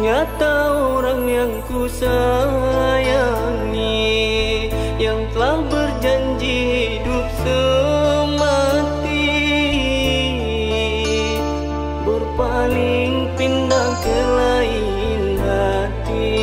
Ternyata orang yang ku sayangi, yang telah berjanji hidup semati, berpaling pindah ke lain hati.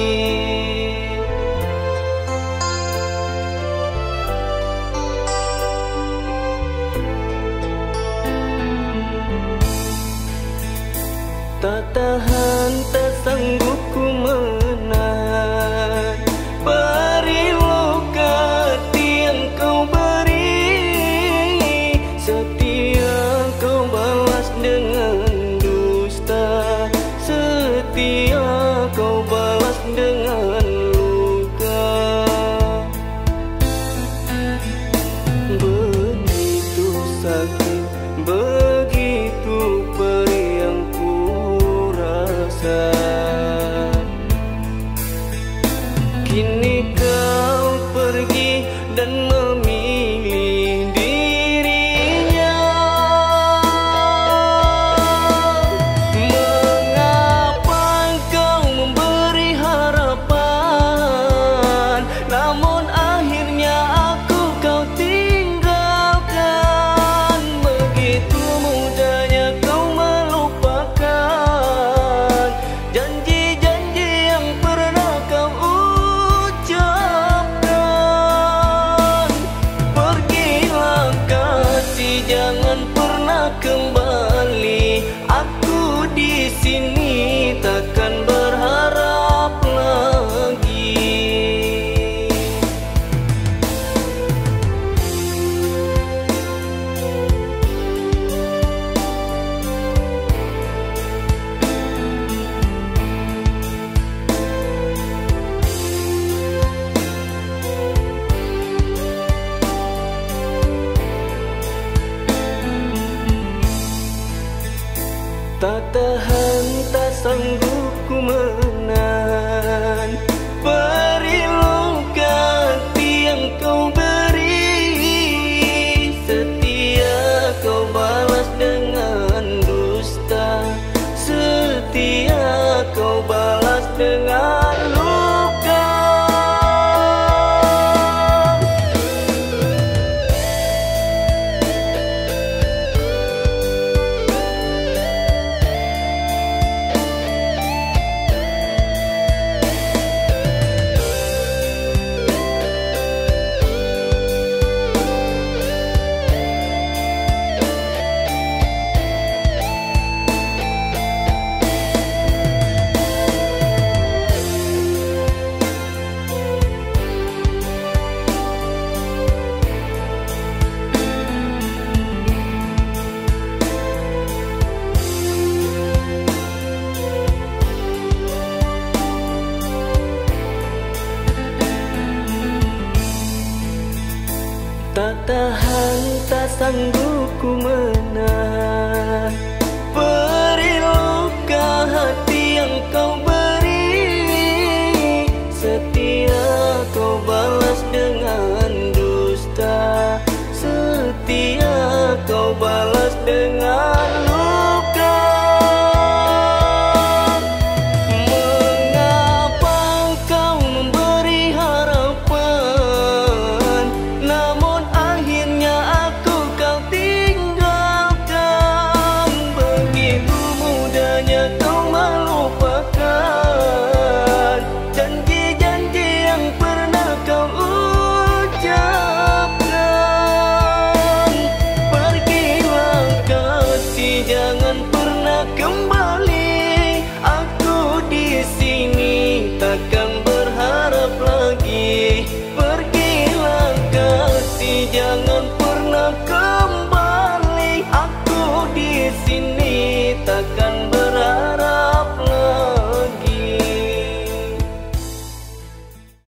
Tak tahan, tak sanggup ku menahan perih luka hati yang kau beri. Setia kau balas dengan dusta, setia kau balas dengan luka. Begitu sakit, begitu perih yang kini kau pergi dan memilih dirinya. Mengapa kau memberi harapan, namun akhirnya aku kau tinggalkan. Begitu mudahnya kau melupakan janji-janji yang pernah kau ucapkan. Pergilah kasih, jangan pernah kembali. Aku di sini takkan berharap lagi. Tak tahan, tak sanggup ku menahan perih luka hati yang kau beri. Setia kau balas dengan dusta, setia kau balas dengan luka. Tak tahan, tak sanggup ku menahan